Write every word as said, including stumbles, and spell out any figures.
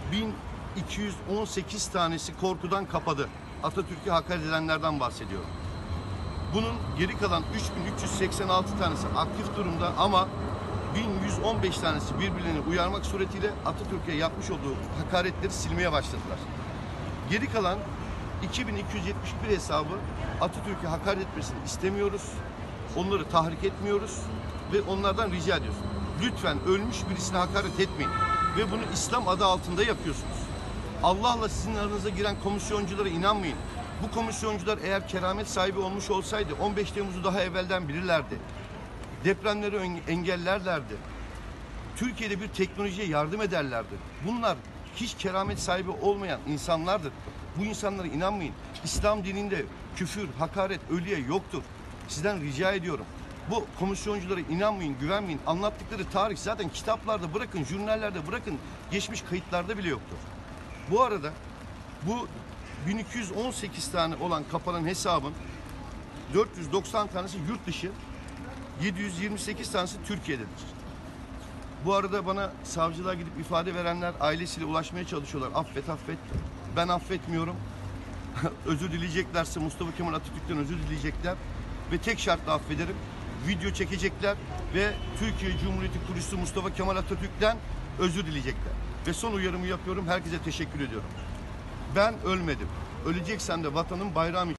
bin iki yüz on sekiz tanesi korkudan kapadı. Atatürk'e hakaret edenlerden bahsediyorum. Bunun geri kalan üç bin üç yüz seksen altı tanesi aktif durumda ama bin yüz on beş tanesi birbirlerini uyarmak suretiyle Atatürk'e yapmış olduğu hakaretleri silmeye başladılar. Geri kalan iki bin iki yüz yetmiş bir hesabı Atatürk'e hakaret etmesini istemiyoruz. Onları tahrik etmiyoruz ve onlardan rica ediyoruz. Lütfen ölmüş birisine hakaret etmeyin ve bunu İslam adı altında yapıyorsunuz. Allah'la sizin aranıza giren komisyonculara inanmayın. Bu komisyoncular eğer keramet sahibi olmuş olsaydı on beş Temmuz'u daha evvelden bilirlerdi. Depremleri engellerlerdi. Türkiye'de bir teknolojiye yardım ederlerdi. Bunlar hiç keramet sahibi olmayan insanlardır. Bu insanlara inanmayın. İslam dininde küfür, hakaret, ölüye yoktur. Sizden rica ediyorum. Bu komisyonculara inanmayın, güvenmeyin. Anlattıkları tarih zaten kitaplarda bırakın, jurnallerde bırakın, geçmiş kayıtlarda bile yoktur. Bu arada bu bin iki yüz on sekiz tane olan kapanan hesabın dört yüz doksan tanesi yurt dışı, yedi yüz yirmi sekiz tanesi Türkiye'dedir. Bu arada bana savcılığa gidip ifade verenler ailesiyle ulaşmaya çalışıyorlar. Affet affet. Ben affetmiyorum. Özür dileyeceklerse Mustafa Kemal Atatürk'ten özür dileyecekler. Ve tek şartla affederim. Video çekecekler ve Türkiye Cumhuriyeti kurucusu Mustafa Kemal Atatürk'ten özür dileyecekler. Ve son uyarımı yapıyorum. Herkese teşekkür ediyorum. Ben ölmedim. Öleceksem de vatanın bayrağım için